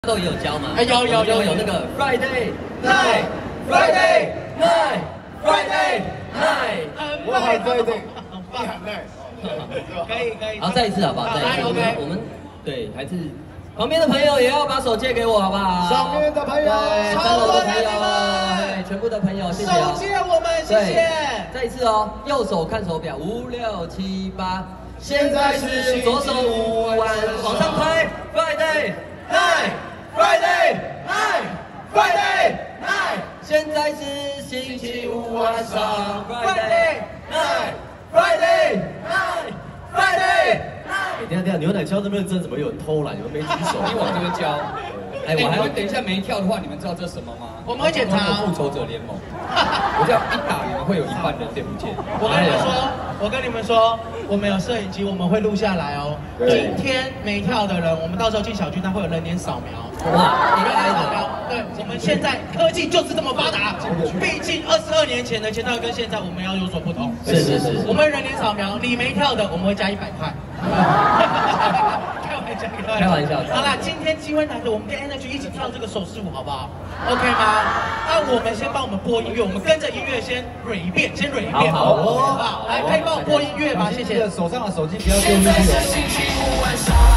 都也有教吗？ 哎，有那个 Friday night Friday night Friday night， 我喊 Friday， 你喊 night， 可以。 好，再一次好不好？再一次。 OK， 我们对还是旁边的朋友也要把手借给我好不好？ 上面的朋友， 对，3楼的朋友，全部的朋友，谢谢。 手借我们，谢谢。 再一次哦，右手看手表，5、6、7、8，现在是左手5弯，往上推 ，Friday night Friday night Friday night， 现在是星期五晚上 ，Friday night Friday night Friday night。 等一下，牛奶敲这么认真，怎么有人偷懒？你们没举手？ 你往这边教。 哎，我还要等一下没跳的话，你们知道这是什么吗？ 我们会检查。 复仇者联盟。我这样一打，你们会有一半人脸不见。 我跟你们说，我们有摄影机，我们会录下来哦。今天没跳的人，我们到时候进小巨蛋会有人脸扫描。 哇， 人脸扫描。对，我们现在科技就是这么发达。毕竟22年前的签到跟现在我们要有所不同。 是。 我们人脸扫描，你没跳的，我们会加100块。开玩笑。好啦，今天机会难得，我们跟 Energy 一起跳这个手势舞，好不好 ？OK 吗？那我们先帮我们播音乐，我们跟着音乐先蕊一遍， 好不好？来，可以帮我播音乐吗？谢谢。 手上的手机不要丢进去哦。